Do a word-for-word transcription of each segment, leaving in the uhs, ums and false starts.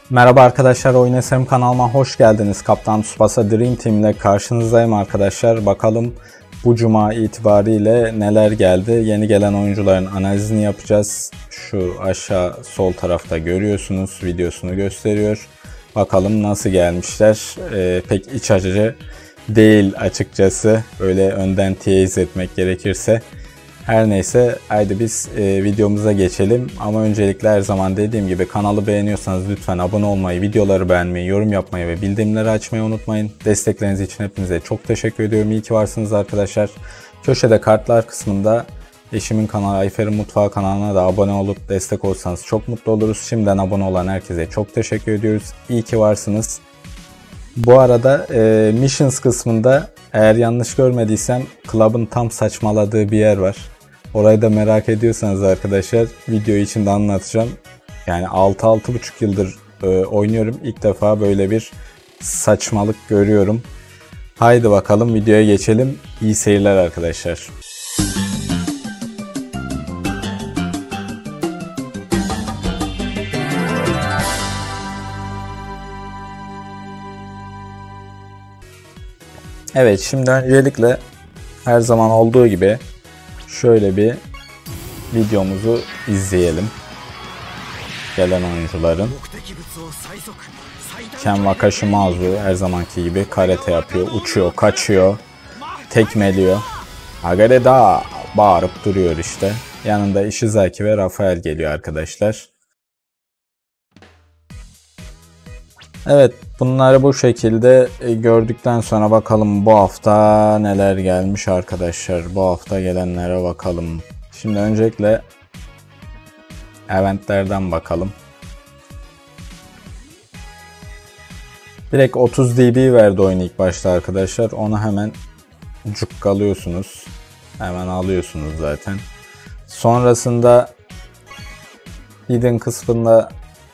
Merhaba arkadaşlar, Oyun S M kanalıma hoş geldiniz. Kaptan Tsubasa Dream Team ile karşınızdayım arkadaşlar. Bakalım bu cuma itibariyle neler geldi. Yeni gelen oyuncuların analizini yapacağız. Şu aşağı sol tarafta görüyorsunuz, videosunu gösteriyor. Bakalım nasıl gelmişler. Ee, pek iç açıcı değil açıkçası. Öyle önden teyiz etmek gerekirse. Her neyse, haydi biz e, videomuza geçelim. Ama öncelikle her zaman dediğim gibi kanalı beğeniyorsanız lütfen abone olmayı, videoları beğenmeyi, yorum yapmayı ve bildirimleri açmayı unutmayın. Destekleriniz için hepinize çok teşekkür ediyorum. İyi ki varsınız arkadaşlar. Köşede kartlar kısmında eşimin kanalı Ayfer'in Mutfağı kanalına da abone olup destek olsanız çok mutlu oluruz. Şimdiden abone olan herkese çok teşekkür ediyoruz. İyi ki varsınız. Bu arada e, Missions kısmında eğer yanlış görmediysem Club'ın tam saçmaladığı bir yer var. Orayı da merak ediyorsanız arkadaşlar video içinde anlatacağım. Yani altı altı buçuk yıldır e, oynuyorum. İlk defa böyle bir saçmalık görüyorum. Haydi bakalım videoya geçelim. İyi seyirler arkadaşlar. Evet, şimdi öncelikle her zaman olduğu gibi şöyle bir videomuzu izleyelim. Gelen oyuncuların. Ken Wakashimazu her zamanki gibi karate yapıyor, uçuyor, kaçıyor, tekmeliyor. Agare da bağırıp duruyor işte. Yanında Ishizaki ve Rafael geliyor arkadaşlar. Evet, bunları bu şekilde gördükten sonra bakalım bu hafta neler gelmiş arkadaşlar. Bu hafta gelenlere bakalım. Şimdi öncelikle eventlerden bakalım. Direkt otuz D B verdi oyun ilk başta arkadaşlar. Onu hemen cukkalıyorsunuz. Hemen alıyorsunuz zaten. Sonrasında Hidden kısmında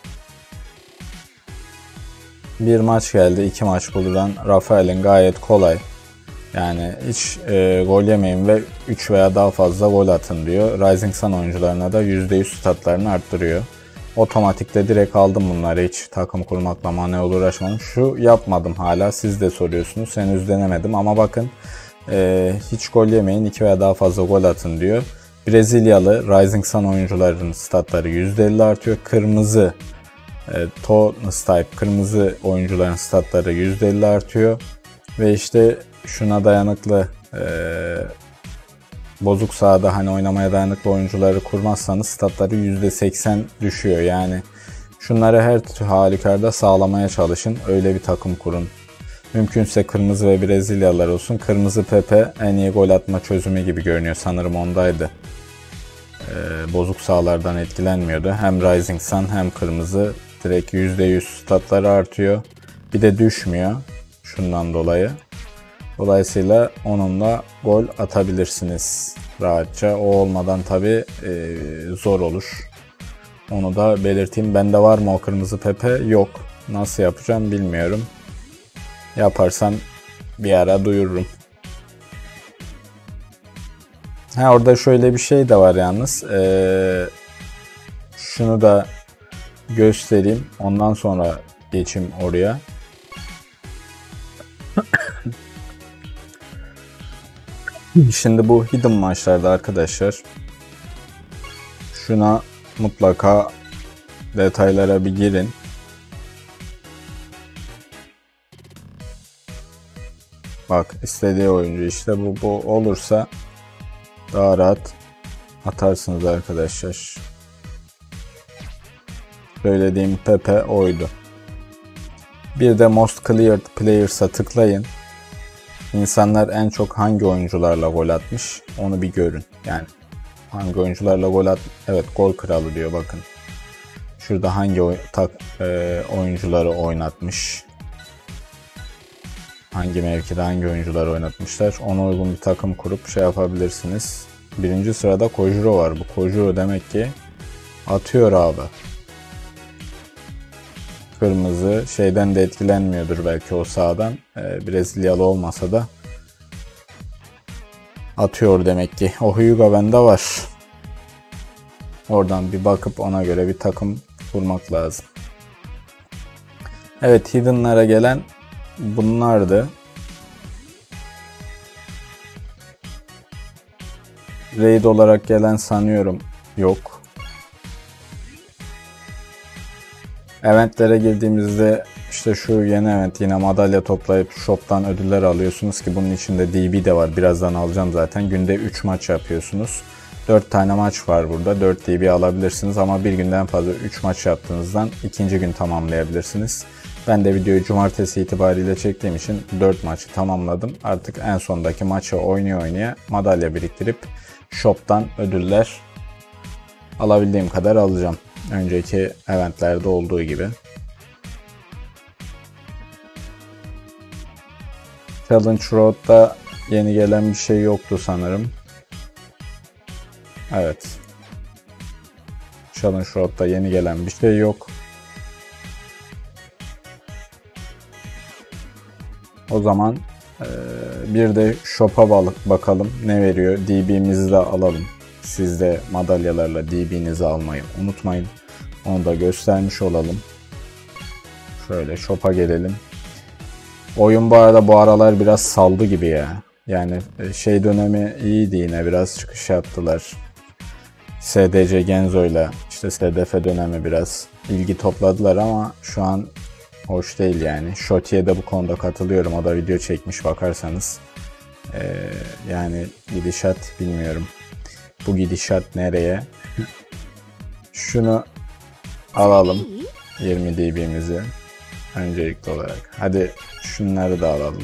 bir maç geldi. iki maç bulunan Rafael'in gayet kolay. Yani hiç e, gol yemeyin ve üç veya daha fazla gol atın diyor. Rising Sun oyuncularına da yüzde yüz statlarını arttırıyor. Otomatikte direkt aldım bunları. Hiç takım kurmakla manuel uğraşmadım. Şu yapmadım hala. Siz de soruyorsunuz. Henüz denemedim ama bakın e, hiç gol yemeyin, iki veya daha fazla gol atın diyor. Brezilyalı Rising Sun oyuncuların statları yüzde elli artıyor. Kırmızı E, Tonus Type kırmızı oyuncuların statları yüzde elli artıyor ve işte şuna dayanıklı e, bozuk sahada hani oynamaya dayanıklı oyuncuları kurmazsanız statları yüzde seksen düşüyor. Yani şunları her halükarda sağlamaya çalışın, öyle bir takım kurun. Mümkünse kırmızı ve Brezilyalılar olsun. Kırmızı Pepe en iyi gol atma çözümü gibi görünüyor, sanırım ondaydı. E, bozuk sahalardan etkilenmiyordu. Hem Rising Sun hem kırmızı direkt yüzde yüz statları artıyor. Bir de düşmüyor şundan dolayı. Dolayısıyla onunla gol atabilirsiniz rahatça. O olmadan tabi e, zor olur. Onu da belirteyim. Bende var mı o kırmızı Pepe? Yok. Nasıl yapacağım bilmiyorum. Yaparsam bir ara duyururum. Ha, orada şöyle bir şey de var yalnız. Ee, şunu da göstereyim. Ondan sonra geçeyim oraya. Şimdi bu hidden maçlarda arkadaşlar şuna mutlaka detaylara bir girin. Bak, istediği oyuncu işte bu, bu olursa daha rahat atarsınız arkadaşlar. Söylediğim Pepe oydu. Bir de Most Cleared Players'a tıklayın. İnsanlar en çok hangi oyuncularla gol atmış onu bir görün. Yani hangi oyuncularla gol at, evet, gol kralı diyor bakın. Şurada hangi oy tak, e, oyuncuları oynatmış. Hangi mevkide hangi oyuncuları oynatmışlar. Ona uygun bir takım kurup şey yapabilirsiniz. Birinci sırada Kojiro var. Bu Kojiro demek ki atıyor abi. Kırmızı şeyden de etkilenmiyordur belki, o sahadan. Ee, Brezilyalı olmasa da atıyor demek ki. O Hyuga bende var. Oradan bir bakıp ona göre bir takım kurmak lazım. Evet, Hidden'lara gelen bunlardı. Raid olarak gelen sanıyorum yok. Eventlere girdiğimizde işte şu yeni event, yine madalya toplayıp shop'tan ödüller alıyorsunuz ki bunun içinde D B de var. Birazdan alacağım zaten. Günde üç maç yapıyorsunuz. dört tane maç var burada. dört D B alabilirsiniz ama bir günden fazla üç maç yaptığınızdan ikinci gün tamamlayabilirsiniz. Ben de videoyu cumartesi itibariyle çektiğim için dört maçı tamamladım. Artık en sondaki maçı oynaya oynaya madalya biriktirip shop'tan ödüller alabildiğim kadar alacağım. Önceki eventlerde olduğu gibi. Challenge Road'da yeni gelen bir şey yoktu sanırım. Evet. Challenge Road'da yeni gelen bir şey yok. O zaman e, bir de shop'a bakalım ne veriyor. D B'mizi de alalım. Siz de madalyalarla D B'nizi almayı unutmayın. Onu da göstermiş olalım. Şöyle shop'a gelelim. Oyun bu arada bu aralar biraz saldı gibi ya. Yani şey dönemi iyiydi, yine biraz çıkış yaptılar. S D C Genzo'yla işte S D F dönemi biraz ilgi topladılar ama şu an hoş değil yani. Shoti'ye de bu konuda katılıyorum. O da video çekmiş bakarsanız. Ee, yani gidişat bilmiyorum. Bu gidişat nereye? Şunu alalım. yirmi D B'mizi öncelikli olarak. Hadi şunları da alalım.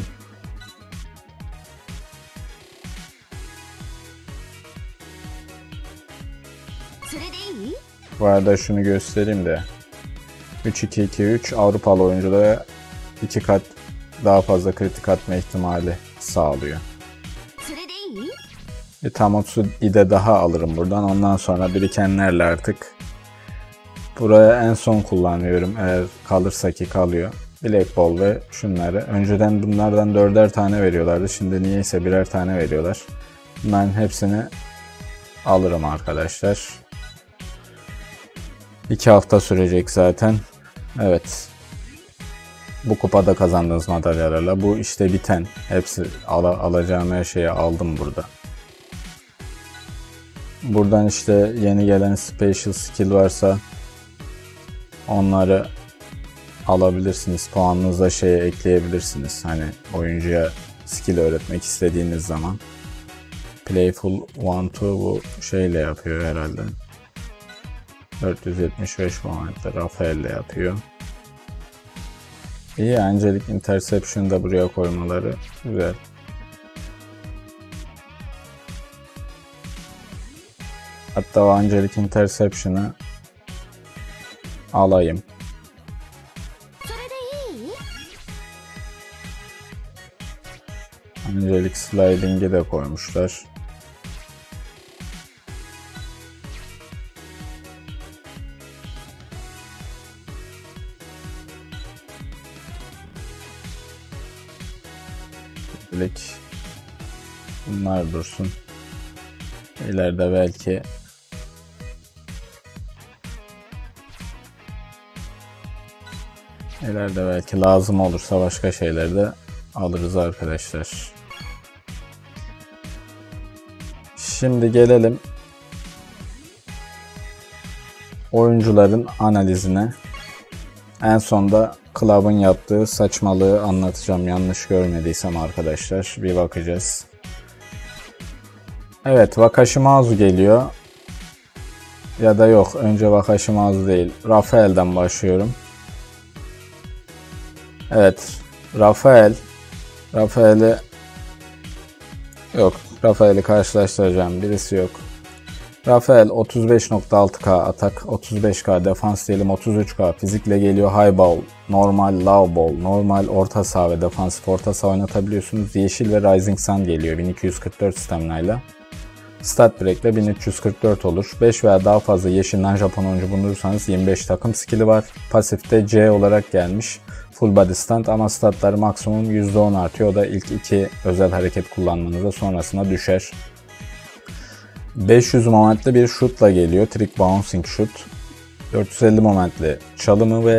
Bu arada şunu göstereyim de. üç iki iki üç Avrupalı oyunculara iki kat daha fazla kritik atma ihtimali sağlıyor. Bir Tamotsu'yu de daha alırım buradan. Ondan sonra birikenlerle artık buraya en son kullanıyorum. Eğer kalırsa ki kalıyor. Black Ball ve şunları. Önceden bunlardan dörder tane veriyorlardı. Şimdi niyeyse birer tane veriyorlar. Bunların hepsini alırım arkadaşlar. iki hafta sürecek zaten. Evet. Bu kupada kazandığınız madalyalarla bu işte biten. Hepsi al alacağım her şeyi aldım burada. Buradan işte yeni gelen special skill varsa onları alabilirsiniz. Puanınıza şeye ekleyebilirsiniz. Hani oyuncuya skill öğretmek istediğiniz zaman. Playful one two bu şeyle yapıyor herhalde. dört yüz yetmiş beş puanla Rafael'le yapıyor. İyi, Angelic Interception'ı da buraya koymaları güzel. Hatta o Angelic Interception'ı alayım. Angelic Sliding'i de koymuşlar. Bunlar dursun. İleride belki ileride belki lazım olursa başka şeyler de alırız arkadaşlar. Şimdi gelelim oyuncuların analizine. En sonda Club'ın yaptığı saçmalığı anlatacağım. Yanlış görmediysem arkadaşlar. Bir bakacağız. Evet, Wakashimazu geliyor. Ya da yok. Önce Wakashimazu değil. Rafael'den başlıyorum. Evet. Rafael. Rafael'i yok. Rafael'i karşılaştıracağım. Birisi yok. Rafael otuz beş nokta altı K atak, otuz beş K defans diyelim, otuz üç K fizikle geliyor. High ball, normal low ball, normal orta saha ve defansif orta saha oynatabiliyorsunuz. Yeşil ve Rising Sun geliyor bin iki yüz kırk dört stamina. Stat break ile bin üç yüz kırk dört olur. beş veya daha fazla yeşil Japon oyuncu bulundurursanız yirmi beş takım skill'i var. Pasifte C olarak gelmiş. Full body stand ama statları maksimum yüzde on artıyor. O da ilk iki özel hareket kullanmanıza sonrasına düşer. beş yüz momentli bir şutla geliyor. Trick bouncing shoot. dört yüz elli momentli çalımı ve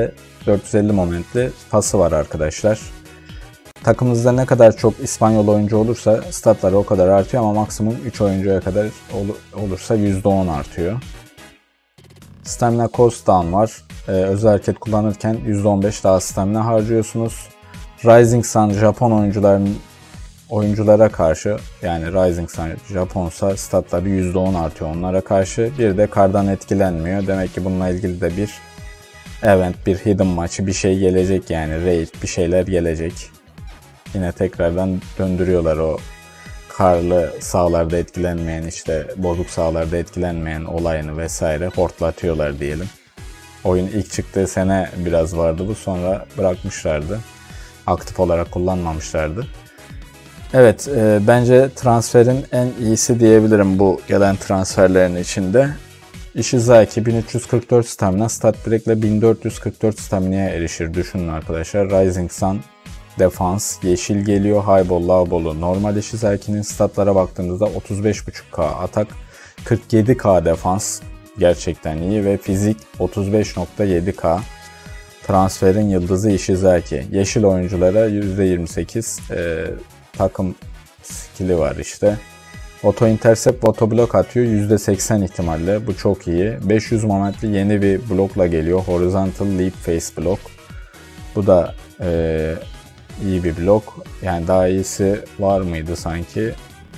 dört yüz elli momentli pası var arkadaşlar. Takımınızda ne kadar çok İspanyol oyuncu olursa statları o kadar artıyor ama maksimum üç oyuncuya kadar ol olursa yüzde on artıyor. Stamina Cost Down var. Ee, özel hareket kullanırken yüzde on beş daha stamina harcıyorsunuz. Rising Sun Japon oyuncuların oyunculara karşı, yani Rising Sun Japonsa statları yüzde on artıyor onlara karşı. Bir de kardan etkilenmiyor. Demek ki bununla ilgili de bir event, bir hidden maçı, bir şey gelecek, yani raid, bir şeyler gelecek. Yine tekrardan döndürüyorlar o karlı sahalarda etkilenmeyen, işte bozuk sahalarda etkilenmeyen olayını vesaire hortlatıyorlar diyelim. Oyun ilk çıktığı sene biraz vardı bu, sonra bırakmışlardı. Aktif olarak kullanmamışlardı. Evet, e, bence transferin en iyisi diyebilirim bu gelen transferlerin içinde. Ishizaki bin üç yüz kırk dört stamina, stat break ile bin dört yüz kırk dört stamina'ya erişir düşünün arkadaşlar. Rising Sun defans yeşil geliyor. High ball, low ball'u normal. Ishizaki'nin statlara baktığımızda otuz beş buçuk K atak, kırk yedi K defans gerçekten iyi ve fizik otuz beş nokta yedi K. Transferin yıldızı Ishizaki. Yeşil oyunculara yüzde yirmi sekiz e, takım skill'i var işte. Auto intercept, auto blok atıyor yüzde seksen ihtimalle. Bu çok iyi. beş yüz momentli yeni bir blokla geliyor. Horizontal leap face block. Bu da e, iyi bir blok. Yani daha iyisi var mıydı sanki?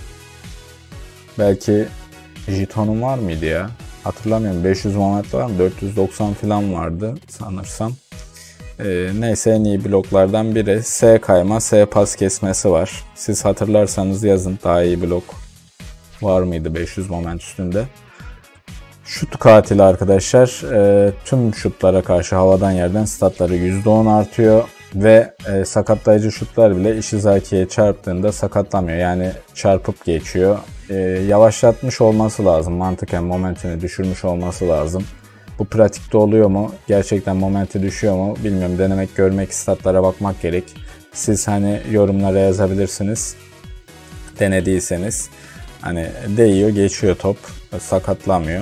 Belki jetonum var mıydı ya? Hatırlamıyorum. beş yüz moment var mı? dört yüz doksan falan vardı sanırsam. Ee, neyse, en iyi bloklardan biri. S kayma, S pas kesmesi var. Siz hatırlarsanız yazın, daha iyi blok var mıydı beş yüz moment üstünde. Şut katili arkadaşlar. E, tüm şutlara karşı havadan yerden statları yüzde on artıyor. Ve e, sakatlayıcı şutlar bile Ishizaki'ye çarptığında sakatlamıyor. Yani çarpıp geçiyor. E, yavaşlatmış olması lazım. Mantıken momentini düşürmüş olması lazım. Bu pratikte oluyor mu? Gerçekten momenti düşüyor mu? Bilmiyorum. Denemek, görmek, statlara bakmak gerek. Siz hani yorumlara yazabilirsiniz. Denediyseniz. Hani değiyor, geçiyor top. Sakatlamıyor.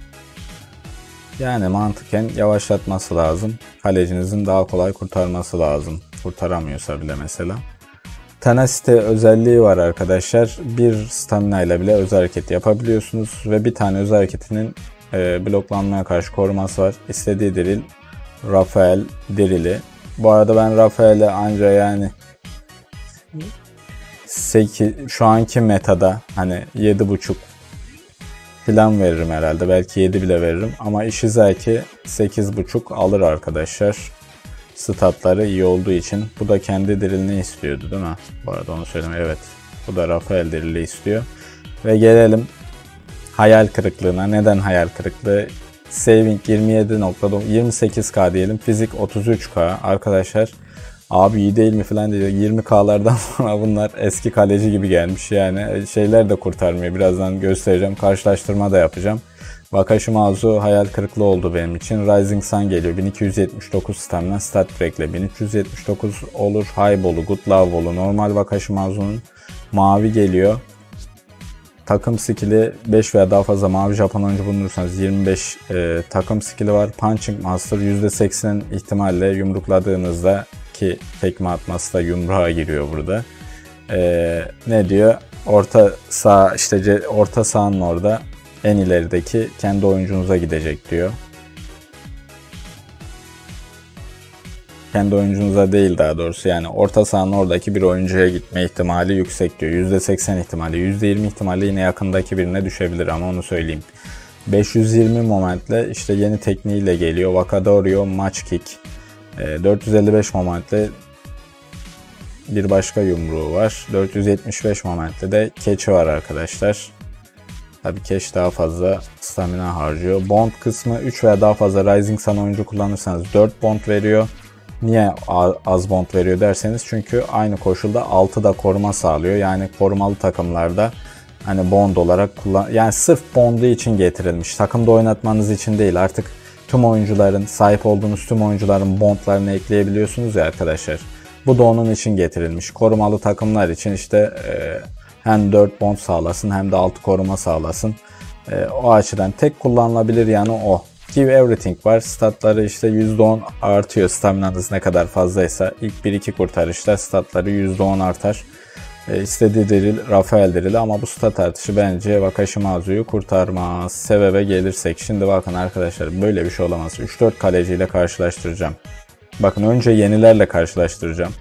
Yani mantıken yavaşlatması lazım. Kalecinizin daha kolay kurtarması lazım. Kurtaramıyorsa bile mesela. Tenacity özelliği var arkadaşlar. Bir stamina ile bile özel hareket yapabiliyorsunuz. Ve bir tane özel hareketinin e, bloklanmaya karşı koruması var. İstediği diril Rafael dirili. Bu arada ben Rafael'e anca yani sekiz, şu anki metada hani yedi buçuk falan veririm herhalde. Belki yedi bile veririm. Ama Ishizaki sekiz buçuk alır arkadaşlar. Statları iyi olduğu için. Bu da kendi dirilini istiyordu değil mi? Bu arada onu söyleyeyim. Evet. Bu da Rafael dirili istiyor. Ve gelelim hayal kırıklığına. Neden hayal kırıklığı? Saving yirmi yedi nokta yirmi sekiz K diyelim. Fizik otuz üç K. Arkadaşlar abi iyi değil mi falan diyor. yirmi K'lardan sonra bunlar eski kaleci gibi gelmiş. Yani şeyler de kurtarmıyor. Birazdan göstereceğim. Karşılaştırma da yapacağım. Wakashimazu hayal kırıklığı oldu benim için. Rising Sun geliyor. bin iki yüz yetmiş dokuz stamina. Stat break ile bin üç yüz yetmiş dokuz olur. High ball'u, good love ball'u normal Wakashimazu'nun mavi geliyor. Takım skill'i beş veya daha fazla mavi Japon oyuncu bulunursanız yirmi beş e, takım skill'i var. Punching Master yüzde seksen ihtimalle yumrukladığınızda, ki tekme atması da yumruğa giriyor burada. Ee, ne diyor? Orta sağ, işte orta sahanın orada en ilerideki kendi oyuncunuza gidecek diyor. Kendi oyuncunuza değil daha doğrusu, yani orta sahanın oradaki bir oyuncuya gitme ihtimali yüksek diyor. yüzde seksen ihtimali, yüzde yirmi ihtimali yine yakındaki birine düşebilir ama onu söyleyeyim. beş yüz yirmi momentle işte yeni tekniğiyle geliyor. Wakadorio Match Kick. dört yüz elli beş momentle bir başka yumruğu var. dört yüz yetmiş beş momentle de keçi var arkadaşlar. Tabii keş daha fazla stamina harcıyor. Bond kısmı üç veya daha fazla Rising Sun oyuncu kullanırsanız dört bond veriyor. Niye az bond veriyor derseniz, çünkü aynı koşulda altı da koruma sağlıyor. Yani korumalı takımlarda hani bond olarak kullan, yani sırf bondu için getirilmiş. Takımda oynatmanız için değil. Artık tüm oyuncuların, sahip olduğunuz tüm oyuncuların bondlarını ekleyebiliyorsunuz ya arkadaşlar. Bu da onun için getirilmiş. Korumalı takımlar için işte e, hem dört bond sağlasın hem de altı koruma sağlasın. E, o açıdan tek kullanılabilir yani o. Give Everything var. Statları işte yüzde on artıyor. Staminanız ne kadar fazlaysa ilk bir iki kurtarışta statları yüzde on artar. E, istediği diril Rafael dirili ama bu stat artışı bence Wakashimazu'yu kurtarmaz. Sebebe gelirsek şimdi bakın arkadaşlar, böyle bir şey olamaz. üç dört kaleciyle karşılaştıracağım. Bakın önce yenilerle karşılaştıracağım.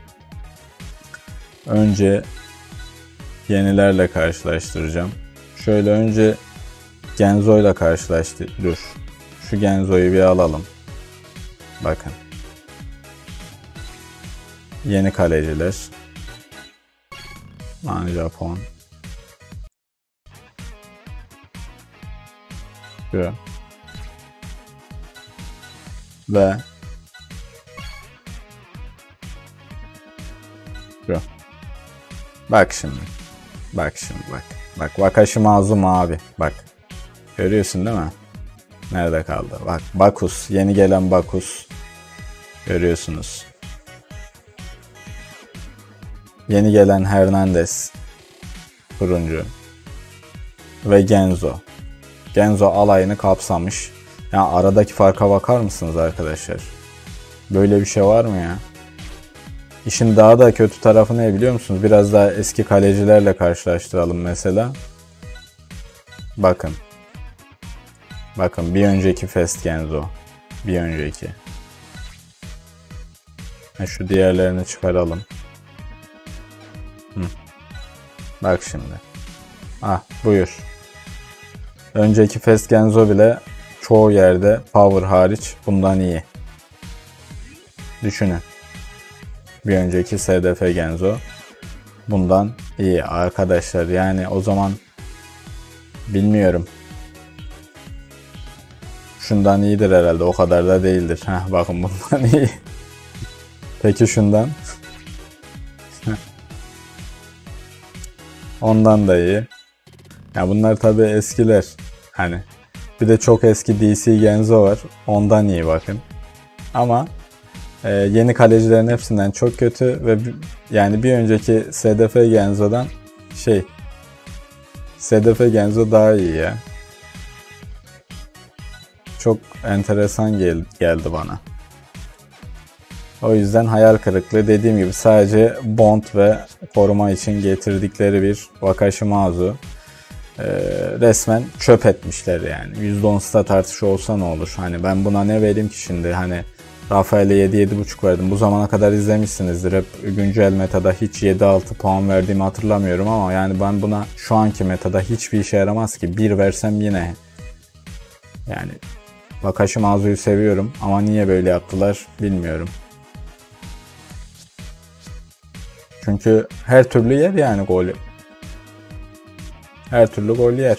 Önce yenilerle karşılaştıracağım. Şöyle önce Genzo ile karşılaştır. Dur. Şu Genzo'yu bir alalım. Bakın. Yeni kaleciler. Mani Japon. Şu. Ve şu. Bak şimdi. Bak şimdi bak. Bak Wakashimazu mavi. Bak. Görüyorsun değil mi? Nerede kaldı? Bak Bakus. Yeni gelen Bakus. Görüyorsunuz. Yeni gelen Hernandez. Turuncu. Ve Genzo. Genzo alayını kapsamış. Ya aradaki farka bakar mısınız arkadaşlar? Böyle bir şey var mı ya? İşin daha da kötü tarafı ne biliyor musunuz? Biraz daha eski kalecilerle karşılaştıralım mesela. Bakın. Bakın bir önceki Fest Genzo. Bir önceki. Ha, şu diğerlerini çıkaralım. Hı. Bak şimdi. Ah buyur. Önceki Fest Genzo bile çoğu yerde power hariç bundan iyi. Düşünün. Bir önceki S D F Genzo bundan iyi arkadaşlar. Yani o zaman bilmiyorum. Şundan iyidir herhalde. O kadar da değildir. Heh, bakın bundan iyi. Peki şundan. Ondan da iyi. Ya bunlar tabi eskiler. Hani bir de çok eski D C Genzo var. Ondan iyi bakın. Ama e, yeni kalecilerin hepsinden çok kötü ve yani bir önceki S D F Genzo'dan şey S D F Genzo daha iyi ya. Çok enteresan gel geldi bana. O yüzden hayal kırıklığı, dediğim gibi sadece bond ve koruma için getirdikleri bir Wakashimazu. Ee, resmen çöp etmişler yani. yüzde on stat artışı olsa ne olur? Hani ben buna ne vereyim ki şimdi? Hani Rafael'e yedi yedi buçuk verdim. Bu zamana kadar izlemişsinizdir. Hep güncel metada hiç yedi altı puan verdiğimi hatırlamıyorum ama yani ben buna şu anki metada hiçbir işe yaramaz ki. bir versem yine. Yani Wakashimazu'yu seviyorum ama niye böyle yaptılar bilmiyorum. Çünkü her türlü yer yani golü. Her türlü gol yer.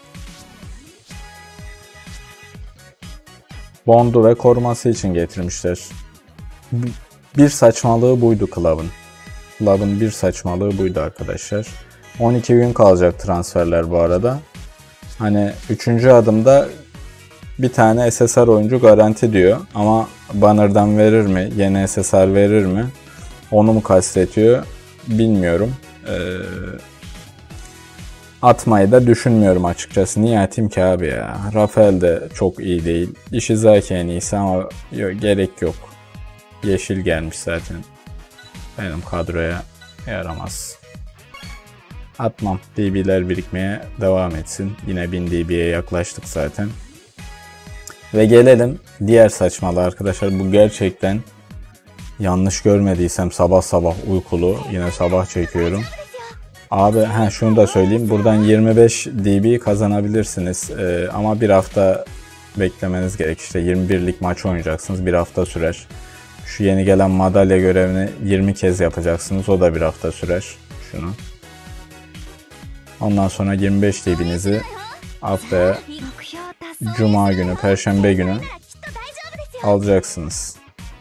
Bondu ve koruması için getirmişler. Bir saçmalığı buydu Club'ın. Club'ın bir saçmalığı buydu arkadaşlar. on iki gün kalacak transferler bu arada. Hani üçüncü adımda bir tane S S R oyuncu garanti diyor. Ama Banner'dan verir mi? Yeni S S R verir mi? Onu mu kastediyor? Bilmiyorum. Ee, atmayı da düşünmüyorum açıkçası. Niye atayım ki abi ya? Rafael de çok iyi değil. Ishizaki en iyisi ama yok, gerek yok. Yeşil gelmiş zaten. Benim kadroya yaramaz. Atmam. D B'ler birikmeye devam etsin. Yine bin D B'ye yaklaştık zaten. Ve gelelim diğer saçmalığa arkadaşlar. Bu gerçekten yanlış görmediysem sabah sabah uykulu. Yine sabah çekiyorum. Abi he, şunu da söyleyeyim. Buradan yirmi beş D B kazanabilirsiniz. Ee, ama bir hafta beklemeniz gerek. İşte yirmi birlik maç oynayacaksınız. Bir hafta sürer. Şu yeni gelen madalya görevini yirmi kez yapacaksınız. O da bir hafta sürer. Şunu. Ondan sonra yirmi beş D B'nizi haftaya Cuma günü, Perşembe günü alacaksınız.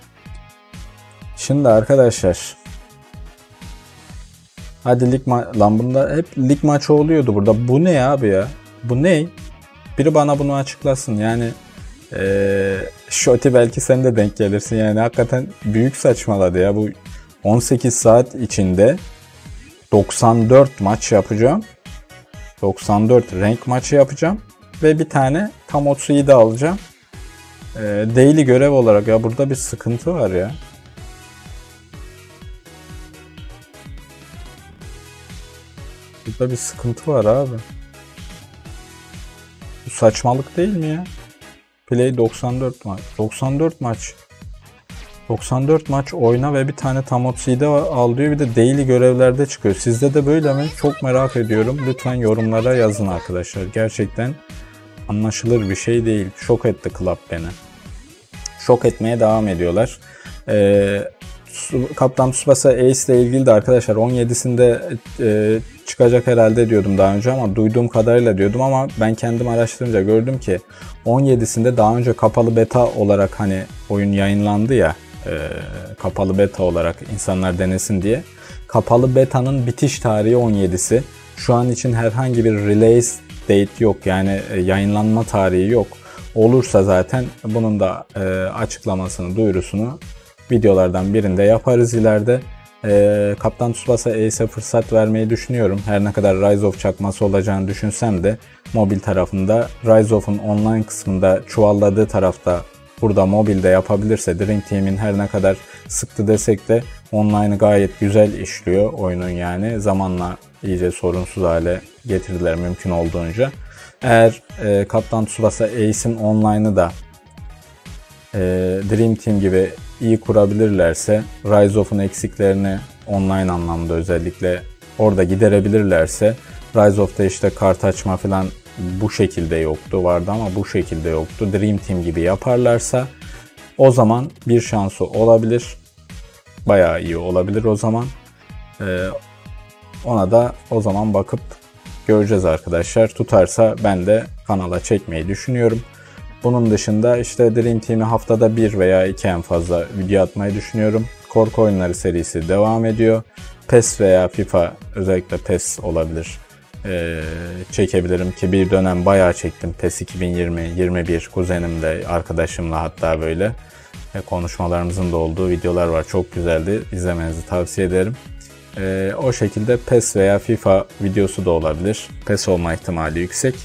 Şimdi arkadaşlar, hadi lig ma- lan bunda hep lig maçı oluyordu burada. Bu ne abi ya? Bu ne? Biri bana bunu açıklasın. Yani ee, Şoti belki sen de denk gelirsin. Yani hakikaten büyük saçmaladı ya. Bu on sekiz saat içinde doksan dört maç yapacağım. doksan dört renk maçı yapacağım. Ve bir tane Tamotsu'yu da alacağım. Ee, daily görev olarak ya burada bir sıkıntı var ya. Burada bir sıkıntı var abi. Bu saçmalık değil mi ya? Play doksan dört maç. doksan dört maç. doksan dört maç oyna ve bir tane Tamotsu'da al diyor. Bir de daily görevlerde çıkıyor. Sizde de böyle mi? Çok merak ediyorum. Lütfen yorumlara yazın arkadaşlar. Gerçekten anlaşılır bir şey değil. Şok etti Club beni. Şok etmeye devam ediyorlar. Ee, Kaptan Tsubasa Ace ile ilgili de arkadaşlar on yedisinde e, çıkacak herhalde diyordum daha önce ama duyduğum kadarıyla diyordum ama ben kendim araştırınca gördüm ki on yedisinde daha önce kapalı beta olarak hani oyun yayınlandı ya, e, kapalı beta olarak insanlar denesin diye. Kapalı betanın bitiş tarihi on yedisi. Şu an için herhangi bir release date yok, yani e, yayınlanma tarihi yok. Olursa zaten bunun da e, açıklamasını, duyurusunu videolardan birinde yaparız ileride. E, Kaptan Tsubasa Ace'e fırsat vermeyi düşünüyorum. Her ne kadar Rise of çakması olacağını düşünsem de mobil tarafında, Rise of'un online kısmında çuvalladığı tarafta burada mobilde yapabilirse, Dream Team'in her ne kadar sıktı desek de online'ı gayet güzel işliyor oyunun yani. Zamanla iyice sorunsuz hale getirdiler mümkün olduğunca. Eğer e, Kaptan Tsubasa Ace'in online'ı da e, Dream Team gibi iyi kurabilirlerse, Rise of'un eksiklerini online anlamda özellikle orada giderebilirlerse, Rise of'ta işte kart açma falan bu şekilde yoktu, vardı ama bu şekilde yoktu. Dream Team gibi yaparlarsa o zaman bir şansı olabilir. Bayağı iyi olabilir o zaman. Ee, ona da o zaman bakıp göreceğiz arkadaşlar. Tutarsa ben de kanala çekmeyi düşünüyorum. Bunun dışında işte Dream Team'i haftada bir veya iki en fazla video atmayı düşünüyorum. Korku oyunları serisi devam ediyor. PES veya FIFA, özellikle PES olabilir, Ee, çekebilirim ki bir dönem bayağı çektim. PES iki bin yirmi yirmi bir kuzenimle, arkadaşımla hatta böyle e, konuşmalarımızın da olduğu videolar var. Çok güzeldi. İzlemenizi tavsiye ederim. Ee, o şekilde PES veya FIFA videosu da olabilir. PES olma ihtimali yüksek.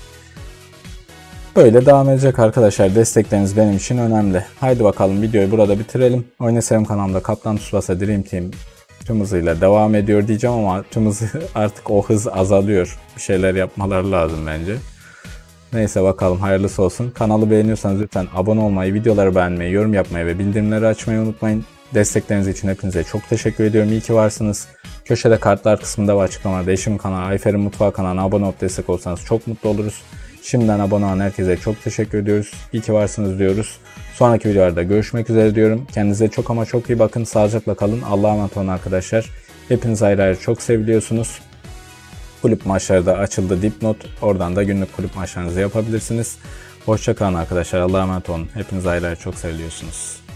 Böyle devam edecek arkadaşlar. Destekleriniz benim için önemli. Haydi bakalım videoyu burada bitirelim. Oynasayım kanalımda Kaptan Tsubasa Dream Team tüm hızıyla devam ediyor diyeceğim ama tüm hızı artık o hız azalıyor. Bir şeyler yapmaları lazım bence. Neyse bakalım, hayırlısı olsun. Kanalı beğeniyorsanız lütfen abone olmayı, videoları beğenmeyi, yorum yapmayı ve bildirimleri açmayı unutmayın. Destekleriniz için hepinize çok teşekkür ediyorum. İyi ki varsınız. Köşede kartlar kısmında ve açıklamada eşim kanalı, Ayfer'in Mutfağı kanalına abone olup destek olsanız çok mutlu oluruz. Şimdiden abone olan herkese çok teşekkür ediyoruz. İyi ki varsınız diyoruz. Sonraki videolarda görüşmek üzere diyorum. Kendinize çok ama çok iyi bakın. Sağlıcakla kalın. Allah'a emanet olun arkadaşlar. Hepiniz ayrı ayrı çok seviliyorsunuz. Kulüp maçları da açıldı, dipnot. Oradan da günlük kulüp maçlarınızı yapabilirsiniz. Hoşça kalın arkadaşlar. Allah'a emanet olun. Hepiniz ayrı ayrı çok seviliyorsunuz.